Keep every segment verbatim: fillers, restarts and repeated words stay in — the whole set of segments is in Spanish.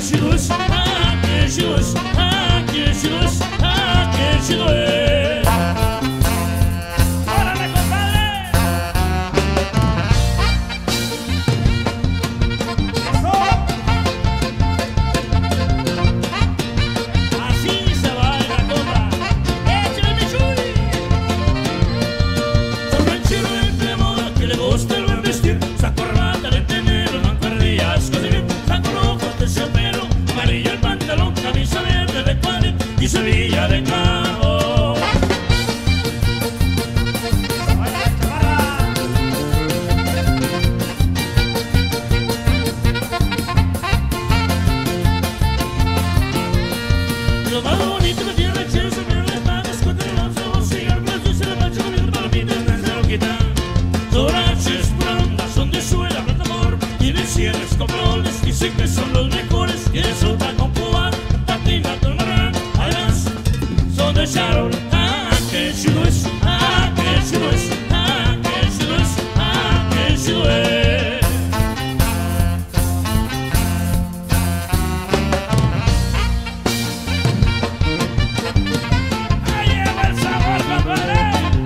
chido es, ah, qué chido es, ah, qué chido es, ah, qué chido es. ¡Órale, compadre! Así se baila, compa. ¡Échale, mi Chuy! Soy ranchero de moda que le gusta el buen vestir. Saco corbata de tener mancuerdillas, cosir. Saco rojo, terciopelo, amarillo el pantalón, camisa verde de cuadrit y Sevilla de Cabo. Lo más bonito que tiene el ranchero es el ver las manos con el oso, cigarros, dulce de mancha, comiendo palomitas, no se lo quitan. Doraches, prondas, son de suela, plata amor, tienen cierres, controles, dicen que son los mejores, y eso está con cubano, patina, tomarán, además, son de Charol, ah, que chido es, ah, que chido es, ah, que chido es, ah, que chido es. ¡Ahí lleva el sabor, compadre!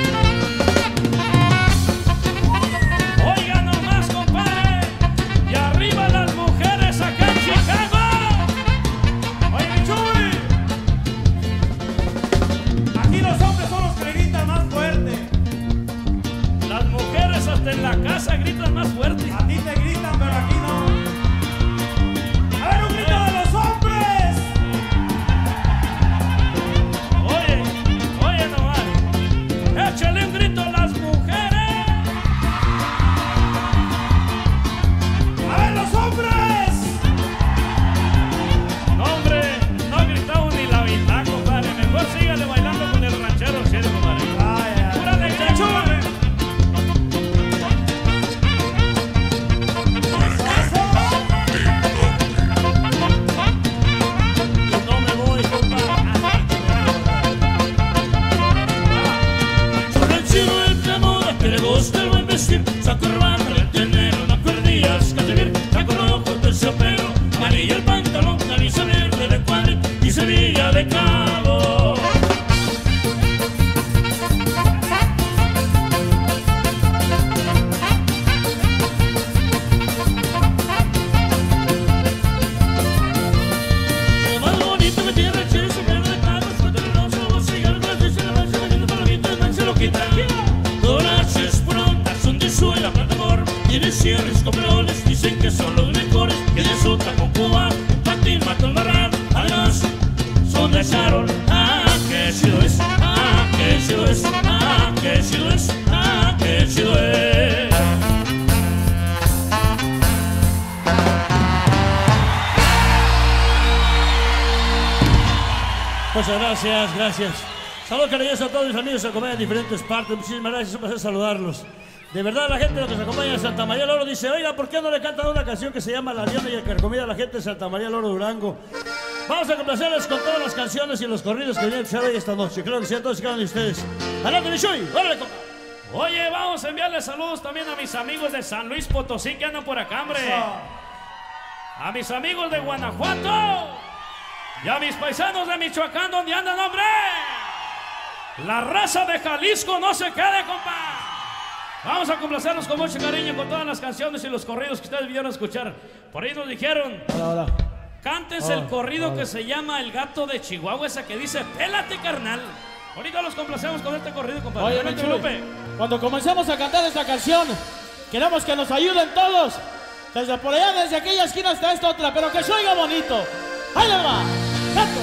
Oiga nomás, compadre, y arriba las mujeres acá en Chicago. Oye, mi Chuy, Aquí los hombres son los que gritan más fuerte. las mujeres hasta en la casa gritan más fuerte. A ti te gritan, pero aquí no. A ver, un grito de los hombres. Oye, oye nomás, échale un grito a las mujeres. A ver, los hombres. No, hombre, no gritamos ni la mitad, compadre. Mejor sígale bailando con el ranchero, ¿cierto, compadre? Ay, ay. ¡Pura alegría, compadre! No me voy, compadre. Soy ranchero de moda que le gusta el buen vestir. Saco corbata de tener mancuerdillas, casimir. Saco rojo, terciopelo, amarillo el pantalón, camisa verde de cuadrit y Sevilla de Cabo. Lo más bonito que tiene el ranchero es el verde de Cabo. Suelta el oso, cigarros, dulce de mancha, comiendo palomitas, no se lo quitan. Doraches, prontas, son de suela, plata amor, tienen cierres, controles, dicen que son los mejores, que de Sota con Cuba, patín, matón, barral, además, son de Charol, ah, que chido es, ah, que chido es, ah, que chido es, ah, que chido es. Muchas gracias, gracias. Saludos cariñosos a todos mis amigos que se acompañan en diferentes partes. Muchísimas gracias, es un placer saludarlos. De verdad, la gente que se acompaña en Santa María Loro dice, oiga, ¿por qué no le cantan una canción que se llama La Diana y el Carcomida a la gente de Santa María Loro, Durango? Vamos a complacerles con todas las canciones y los corridos que vienen a escuchar hoy esta noche. Creo que sean todos y cada uno de ustedes. ¡Adelante, mi Chuy! ¡Órale, compa! Oye, vamos a enviarles saludos también a mis amigos de San Luis Potosí que andan por acá, hombre. A mis amigos de Guanajuato. Y a mis paisanos de Michoacán, ¿dónde andan, hombre? La raza de Jalisco no se quede, compa. Vamos a complacerlos con mucho cariño con todas las canciones y los corridos que ustedes vinieron a escuchar. Por ahí nos dijeron, Hola, hola. cántense el corrido que se llama El Gato de Chihuahua, esa que dice, pélate, carnal. Ahorita los complacemos con este corrido, compadre. Oye, Adelante, mi Chuy, Lupe. cuando comencemos a cantar esta canción, queremos que nos ayuden todos. Desde por allá, desde aquella esquina hasta esta otra, pero que se oiga bonito. ¡Ahí le va! ¡Gato!